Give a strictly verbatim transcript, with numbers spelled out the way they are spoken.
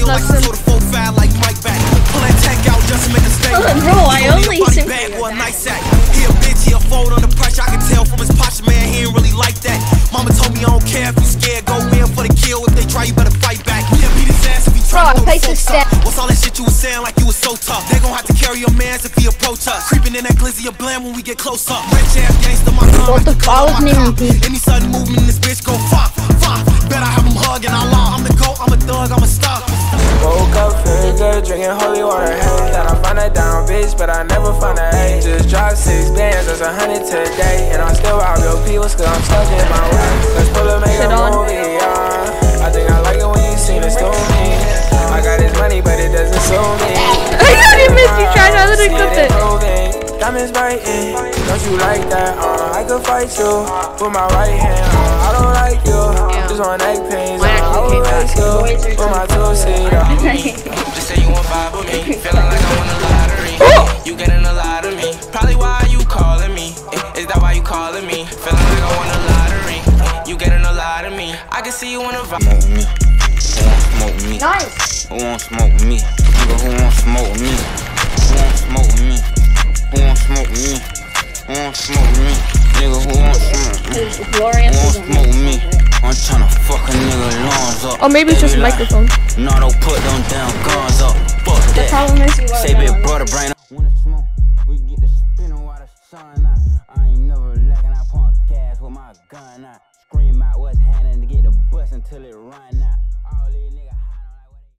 like nothing. sort of four five like Mike back. Pull that tank out just to make a statement. Oh, bro, I only sing bag or a nice sack. He a bitch, he a fold under pressure. I can tell from his posture, man, he ain't really like that. Mama told me I don't care if you scared, go in for the kill. If they try, you better fight back. Yeah, beat his ass if he try to throw the folks up. What's all that shit you was saying like you was so tough? They gon' have to carry your mans if he approach us. Creeping in that glizzy of blam when we get close up. Rich ass gangster, my gun like the color of my car. Any sudden movement, this bitch go fop, fop. Bet I have him hugging all along. I'm the GOAT, I'm a thug, I'm a star. Woke up feeling good, drinking holy water. Hey, thought I find a down bitch, but I never find a A. Just dropped six bands, that's a hundred today. And I'm still out real people's cause I'm stuck in my way. Let's pull up, make a movie, yeah. I think I like it when you sing this to me. I got this money, but it doesn't suit me. I didn't miss you trying to other clip it. Diamonds biting, don't you like that? Uh, I could fight you with my right hand. Uh, I don't like you, just on neck pains. Uh, I will race you with my two-seater. Just say you want vibe with me, feeling like I won the lottery. You getting a lot of me, probably why you calling me. Is that why you calling me? Feeling like I won the lottery. You getting a lot of me. I can see you on a vibe. Smoke me. Who won't smoke me? Nice. Who won't smoke me? Nigga, who won't smoke me? Who won't smoke me? Who won't smoke me? Who won't smoke me? Nigga, who won't smoke me? Who won't smoke me? I'm tryna fuck a nigga lungs up. Or maybe it's just a microphone. No, don't put them damn guns up. Fuck that. Say big brother brain up. When it's smoke, we get the spinning while the sun out. I ain't never lacking, I pump gas with my gun out. Scream out what's happening to get the bus until it run out.